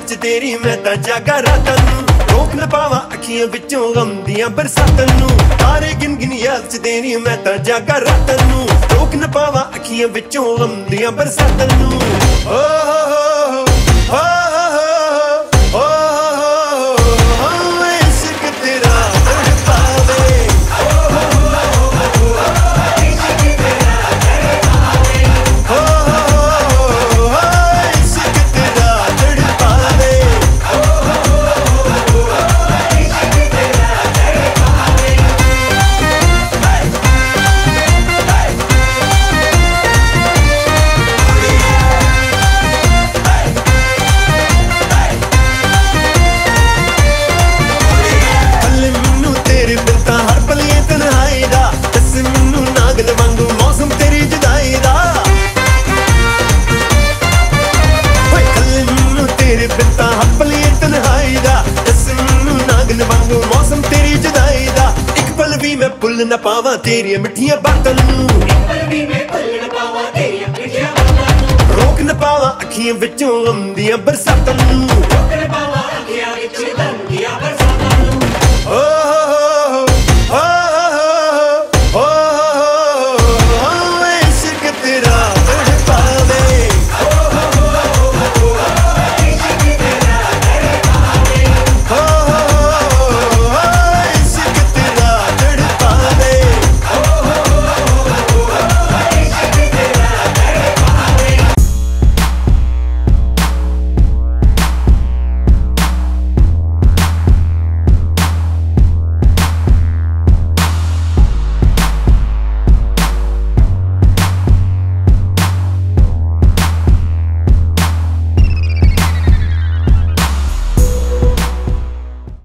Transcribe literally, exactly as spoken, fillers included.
च तेरी मैं तां जागा रातां नूं, रोक न पावां अखियां विचों गम दियां बरसातां नूं। तारे गिन गिन याद च तेरी मैं तां जागा रातां नूं, रोक न पावां अखियां विचों गम दियां बरसातां नूं। ओ हो हो हो हो हो हो इश्क तेरा तड़पावे, ओ हो हो हो इश्क तेरा तड़पावे, ओ हो हो इश्क तेरा तड़पावे, ओ हो हो इश्क तेरा तड़पावे। कल मैनू तेरे बिन तां हर पल ये तन्हाई दा, दस मैनू नागल वांगू मौसम तेरी जुदाई दा। होए कल मैनू तेरे बिन तां हर पल ये तन्हाई दा, दस मैनू नागल वांगू मौसम तेरी जुदाई दा। इक पल भी मैं भुल न पावां तेरियां मिठियां बातां नूं, इक पल भी मैं भुल न पावां तेरियां मिठियां बातां नूं, रोक न पावां अखियां विचों गम दियां बरसातां नूं।